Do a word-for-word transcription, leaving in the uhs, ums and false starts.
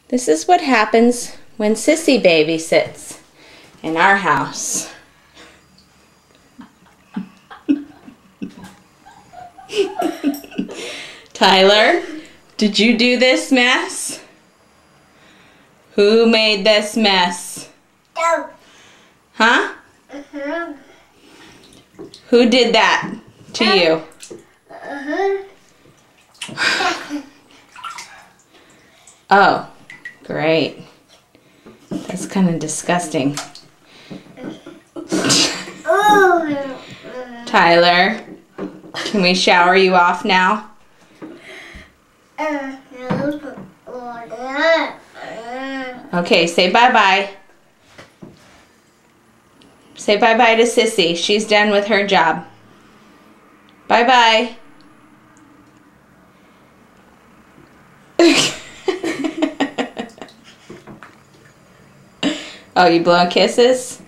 This is what happens when Sissy babysits in our house. Tyler, did you do this mess? Who made this mess? No. Huh? Uh-huh. Who did that to you? Uh-huh. Oh, great. That's kind of disgusting. Oh. Tyler, can we shower you off now? Okay, say bye-bye. Say bye-bye to Sissy. She's done with her job. Bye-bye. Oh, you blowing kisses?